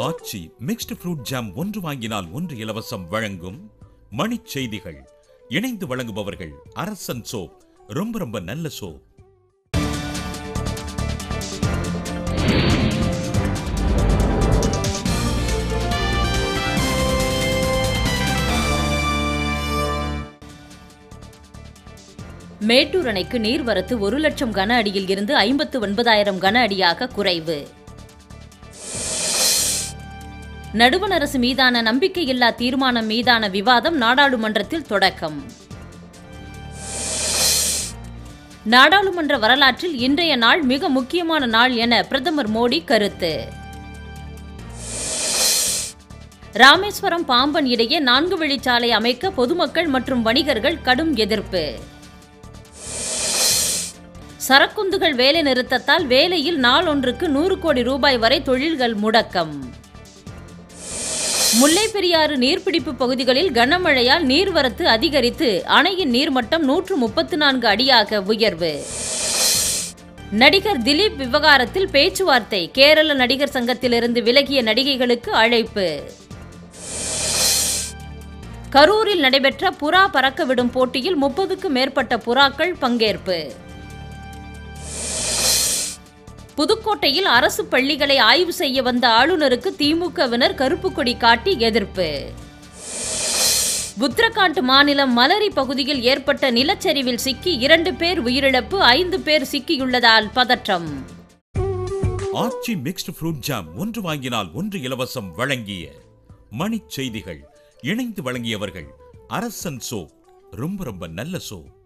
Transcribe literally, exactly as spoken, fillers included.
ஆச்சி mixed fruit jam ஒன்று வாங்கினால் ஒன்று இலவசம் வழங்கும் மணிச் செய்திகள். இணைந்து வழங்குபவர்கள் அரசன் சோப், ரொம்ப ரொம்ப நல்ல சோப். மேட்டூர் அணைக்கு நீர்வரத்து ஒரு லட்சம் கன அடியில் இருந்து ஐம்பத்து ஒன்பதாயிரம் கன அடியாக குறைவு. நடுவண் அரசு மீதான நம்பிக்கையில்லா தீர்மானம் மீதான விவாதம் நாடாளுமன்றத்தில் தொடக்கம். நாடாளுமன்ற வரலாற்றில் இன்றைய நாள் மிக முக்கியமான நாள் என பிரதமர் மோடி கருத்து. ராமேஸ்வரம் பாம்பன் இடையே நான்கு வழிச்சாலை அமைக்க பொதுமக்கள் மற்றும் வணிகர்கள் கடும் எதிர்ப்பு. சரக்குந்துகள் வேலை நிறுத்தத்தால் வேலையில் நாளொன்றுக்கு நூறு கோடி ரூபாய் வரை தொழில்கள் முடக்கம். முல்லை பெரியாறு நீர்பிடிப்பு பகுதிகளில் கனமழையால் நீர்வரத்து அதிகரித்து அணையின் நீர்மட்டம் நூற்று முப்பத்து நான்கு அடியாக உயர்வு. நடிகர் திலீப் விவகாரத்தில் பேச்சுவார்த்தை, கேரள நடிகர் சங்கத்திலிருந்து விலகிய நடிகைகளுக்கு அழைப்பு. கரூரில் நடைபெற்ற புறா பறக்க விடும் போட்டியில் முப்பதுக்கும் மேற்பட்ட புறாக்கள் பங்கேற்பு. புதுக்கோட்டையில் அரசு பள்ளிகளை ஆய்வு செய்ய வந்த ஆளுநருக்கு திமுகவினர் கருப்பு கொடி காட்டி எதிர்ப்பு. உத்தரகாண்ட் மாநிலம் மலரி பகுதியில் ஏற்பட்ட நிலச்சரிவில் சிக்கி இரண்டு பேர் உயிரிழப்பு, ஐந்து பேர் சிக்கியுள்ளதால் பதற்றம். ஆச்சி மிக்ஸ்டு ஃப்ரூட் ஜாம் ஒன்று வாங்கினால் ஒன்று இலவசம் வழங்கிய மணிச் செய்திகள். இணைந்து வழங்கியவர்கள் அரசன் சோப், ரொம்ப ரொம்ப நல்ல சோப்.